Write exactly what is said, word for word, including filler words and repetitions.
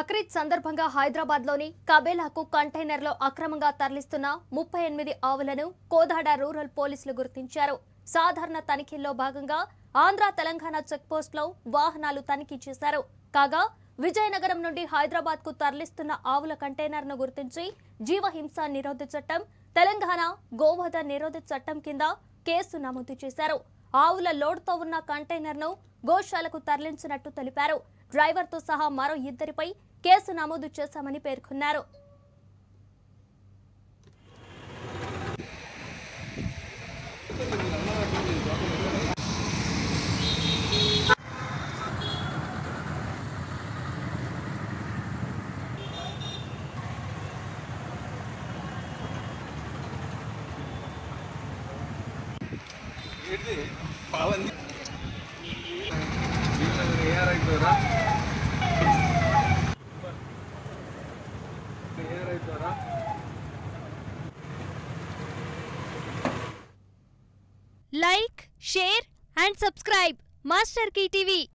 బక్రీద్ సందర్భంగా హైదరాబాద్ లోని కబేలాకు కంటైనర్ లో అక్రమంగా తరలిస్తున్న ముప్పై ఎనిమిది ఆవులను కోదాడ రూరల్ పోలీసులు గుర్తించారు. సాధారణ తనిఖీల్లో భాగంగా ఆంధ్ర తెలంగాణ చెక్ పోస్ట్ లో వాహనాలు తనిఖీ చేశారు. కాగా విజయనగరం నుండి హైదరాబాద్ కు తరలిస్తున్న ఆవుల కంటైనర్ ను గుర్తించి జీవహింస నిరోధక చట్టం, తెలంగాణ గోవధ నిరోధక చట్టం కింద కేసు నమోదు చేశారు. ఆవుల లోడ్తో ఉన్న కంటైనర్ ను గోశాలకు తరలించినట్టు తెలిపారు. డ్రైవర్ తో సహా మరో ఇద్దరిపై కేసు నమోదు చేశామని పేర్కొన్నారు. Like, share and subscribe Master Key T V.